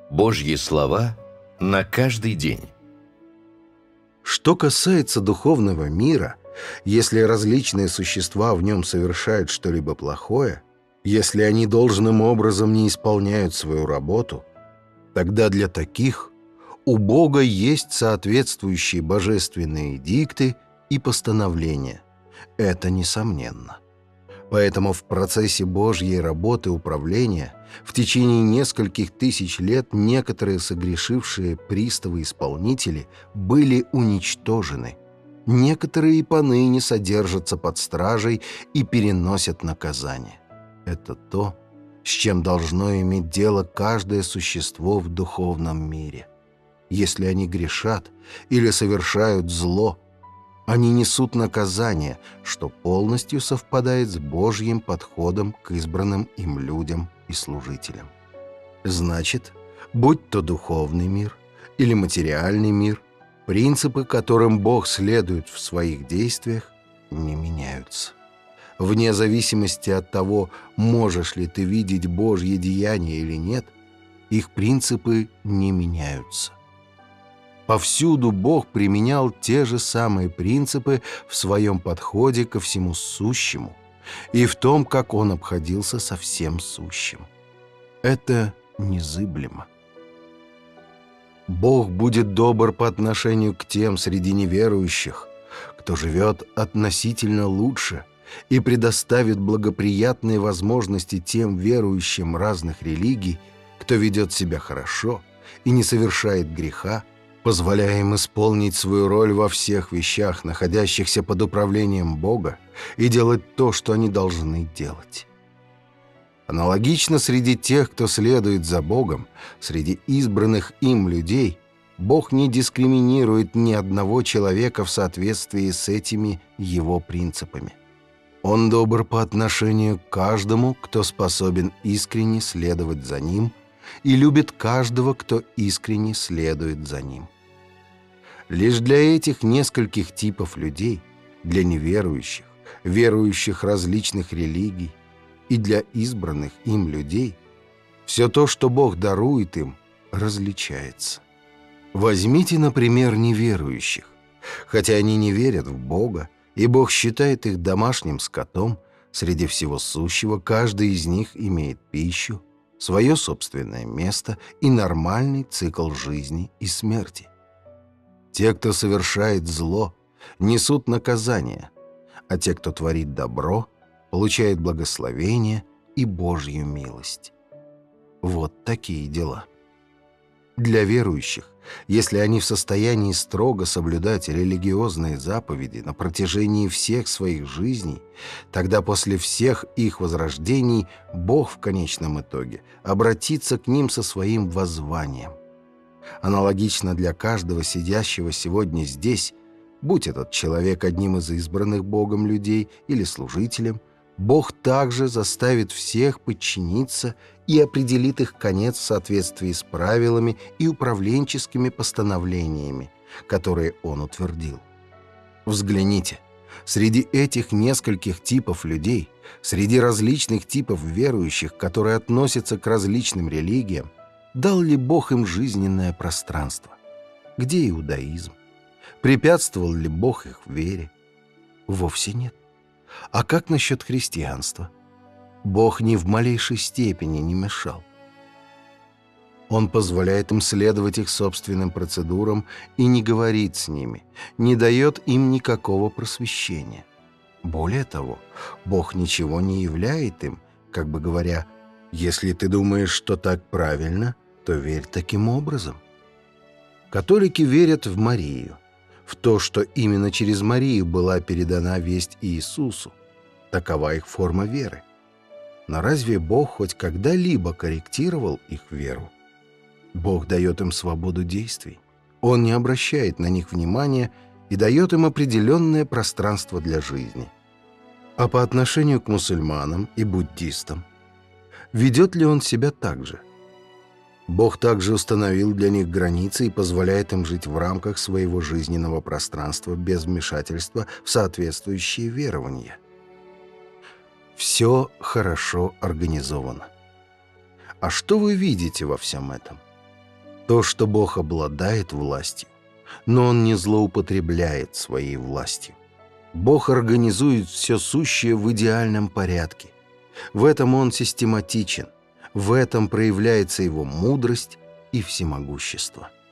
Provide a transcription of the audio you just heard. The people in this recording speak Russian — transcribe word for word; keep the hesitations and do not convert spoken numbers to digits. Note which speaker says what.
Speaker 1: Божьи слова на каждый день.
Speaker 2: Что касается духовного мира, если различные существа в нем совершают что-либо плохое, если они должным образом не исполняют свою работу, тогда для таких у Бога есть соответствующие божественные эдикты и постановления. Это несомненно. Поэтому в процессе Божьей работы управления в течение нескольких тысяч лет некоторые согрешившие приставы-исполнители были уничтожены. Некоторые и поныне содержатся под стражей и переносят наказание. Это то, с чем должно иметь дело каждое существо в духовном мире. Если они грешат или совершают зло, они несут наказание, что полностью совпадает с Божьим подходом к избранным им людям и служителям. Значит, будь то духовный мир или материальный мир, принципы, которым Бог следует в своих действиях, не меняются. Вне зависимости от того, можешь ли ты видеть Божье деяние или нет, их принципы не меняются. Повсюду Бог применял те же самые принципы в своем подходе ко всему сущему и в том, как Он обходился со всем сущим. Это незыблемо. Бог будет добр по отношению к тем среди неверующих, кто живет относительно лучше, и предоставит благоприятные возможности тем верующим разных религий, кто ведет себя хорошо и не совершает греха, позволяя им исполнить свою роль во всех вещах, находящихся под управлением Бога, и делать то, что они должны делать. Аналогично среди тех, кто следует за Богом, среди избранных им людей, Бог не дискриминирует ни одного человека в соответствии с этими его принципами. Он добр по отношению к каждому, кто способен искренне следовать за Ним, и любит каждого, кто искренне следует за Ним. Лишь для этих нескольких типов людей, для неверующих, верующих различных религий и для избранных им людей, все то, что Бог дарует им, различается. Возьмите, например, неверующих. Хотя они не верят в Бога, и Бог считает их домашним скотом, среди всего сущего каждый из них имеет пищу, свое собственное место и нормальный цикл жизни и смерти. Те, кто совершает зло, несут наказание, а те, кто творит добро, получают благословение и Божью милость. Вот такие дела. Для верующих, если они в состоянии строго соблюдать религиозные заповеди на протяжении всех своих жизней, тогда после всех их возрождений Бог в конечном итоге обратится к ним со своим воззванием. Аналогично для каждого сидящего сегодня здесь, будь этот человек одним из избранных Богом людей или служителем, Бог также заставит всех подчиниться и определит их конец в соответствии с правилами и управленческими постановлениями, которые Он утвердил. Взгляните, среди этих нескольких типов людей, среди различных типов верующих, которые относятся к различным религиям, дал ли Бог им жизненное пространство? Где иудаизм? Препятствовал ли Бог их вере? Вовсе нет. А как насчет христианства? Бог ни в малейшей степени не мешал. Он позволяет им следовать их собственным процедурам и не говорит с ними, не дает им никакого просвещения. Более того, Бог ничего не являет им, как бы говоря, «Если ты думаешь, что так правильно, то верь таким образом». Католики верят в Марию, в то, что именно через Марию была передана весть Иисусу. Такова их форма веры. Но разве Бог хоть когда-либо корректировал их веру? Бог дает им свободу действий. Он не обращает на них внимания и дает им определенное пространство для жизни. А по отношению к мусульманам и буддистам, ведет ли Он себя так же? Бог также установил для них границы и позволяет им жить в рамках своего жизненного пространства без вмешательства в соответствующие верования. Все хорошо организовано. А что вы видите во всем этом? То, что Бог обладает властью, но Он не злоупотребляет своей властью. Бог организует все сущее в идеальном порядке. В этом Он систематичен, в этом проявляется Его мудрость и всемогущество.